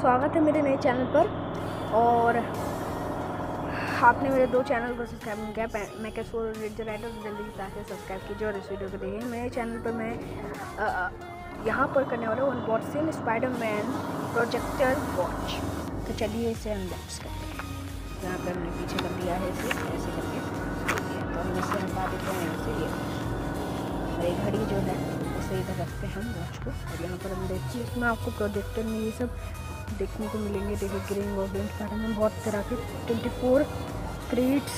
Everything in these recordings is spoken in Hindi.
स्वागत है मेरे नए चैनल पर। और आपने मेरे 2 चैनल को सब्सक्राइब नहीं किया, मैं कैसे रेड राइटर जल्दी से आके सब्सक्राइब कीजिए और इस वीडियो को देखिए। मेरे चैनल पर मैं यहाँ पर करने वाला हूँ अनबॉक्सिंग स्पाइडरमैन प्रोजेक्टर वॉच। तो चलिए इसे अनबॉक्स करते हैं। यहाँ पर हमने पीछे कर दिया है इसे ऐसे करके, तो हम इसे हटा देते हैं ऐसे ही। और एक घड़ी जो है इसे इधर रखते हैं हम वॉच को। और यहाँ पर हम देखिए इसमें आपको प्रोजेक्टर में ये सब देखने को मिलेंगे। देखिए ग्रीन ऑरेंज पैटर्न में बहुत तरह के 24 क्रीट्स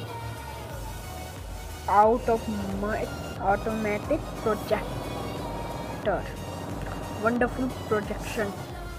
out of automatic projector, wonderful projection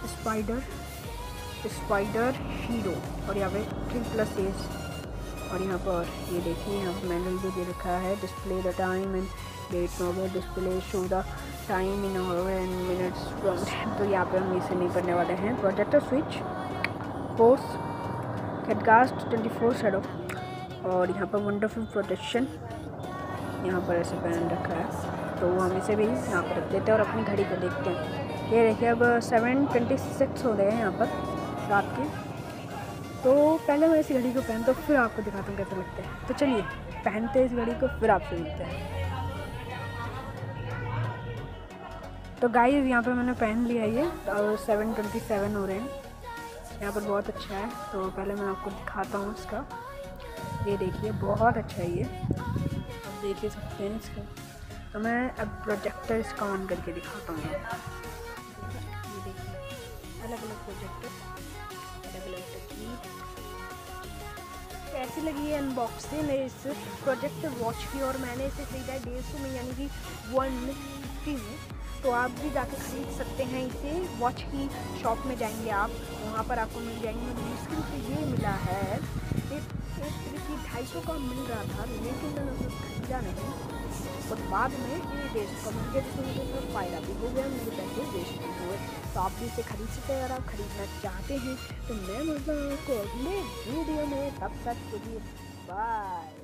spider hero. और यहाँ पे 3+ एज। और यहाँ पर ये देखिए यहाँ पर मैनुअल भी दे रखा है। Display the time and date normal display show the time in hour and minutes from. तो यहाँ पे हम इसे नहीं करने वाले हैं। प्रोजेक्टर स्विच फोर्स कैटकास्ट 24 शेडो। और यहाँ पर वंडरफुल प्रोटेक्शन यहाँ पर ऐसे पहन रखा है, तो हम इसे भी यहाँ पर रख देते हैं और अपनी घड़ी को देखते हैं। ये देखिए अब 7:26 हो गए हैं यहाँ पर रात के। तो पहले मैं इस घड़ी को पहनता हूँ, फिर आपको दिखाता हूँ कैसे लगता है। तो चलिए पहनते हैं इस घड़ी को, फिर आपसे मिलते हैं। तो गाइस यहाँ पे मैंने पहन लिया ये और 7:27 हो रहे हैं। यहाँ पर बहुत अच्छा है। तो पहले मैं आपको दिखाता हूँ इसका। ये देखिए बहुत अच्छा है ये, आप देखिए सकते हैं इसका। तो मैं अब प्रोजेक्टर इसका ऑन करके दिखाता हूँ। ये देखिए अलग अलग प्रोजेक्टर, अलग अलग टेक्नीक। कैसी लगी है अनबॉक्सिंग मेरे इस प्रोजेक्टर वॉच की। और मैंने इसे खरीदा है 150 में, यानी कि 150 में। तो आप भी जाके खरीद सकते हैं इसे। वॉच की शॉप में जाएंगे आप, वहाँ पर आपको मिल जाएंगे। मुझे मुश्किल से ये मिला है, एक 250 का मिल रहा था, लेकिन मैंने उसे खरीदा नहीं। और बाद में ये 150 का मिल गया, जिसमें मुझे थोड़ा फ़ायदा भी हो गया, मेरे पैसे वेस्ट भी हुए। तो आप भी इसे खरीद सकते हैं अगर आप खरीदना चाहते हैं। तो मैं मिलता हूँ आपको अगले वीडियो में, तब तक के लिए बाय।